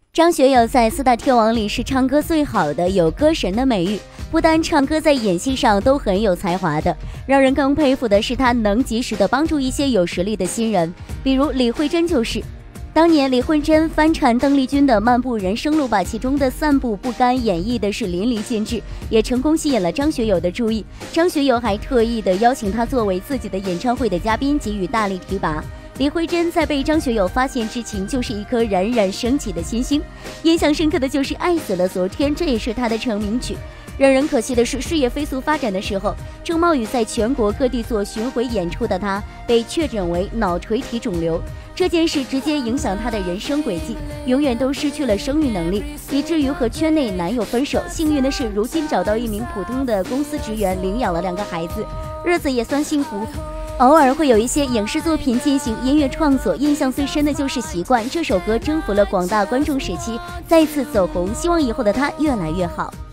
张学友在四大天王里是唱歌最好的，有歌神的美誉。不单唱歌，在演戏上都很有才华的。让人更佩服的是，他能及时的帮助一些有实力的新人，比如李慧珍就是。当年李慧珍翻唱邓丽君的《漫步人生路》，把其中的散步不甘演绎的是淋漓尽致，也成功吸引了张学友的注意。张学友还特意的邀请他作为自己的演唱会的嘉宾，给予大力提拔。李慧珍在被张学友发现之前，就是一颗冉冉升起的新星。印象深刻的就是《爱死了昨天》，这也是他的成名曲。让人可惜的是，事业飞速发展的时候，郑茂宇在全国各地做巡回演出的他，被确诊为脑垂体肿瘤。这件事直接影响他的人生轨迹，永远都失去了生育能力，以至于和圈内男友分手。幸运的是，如今找到一名普通的公司职员，领养了2个孩子，日子也算幸福。偶尔会有一些影视作品进行音乐创作，印象最深的就是《习惯》这首歌，征服了广大观众时期，再次走红。希望以后的他越来越好。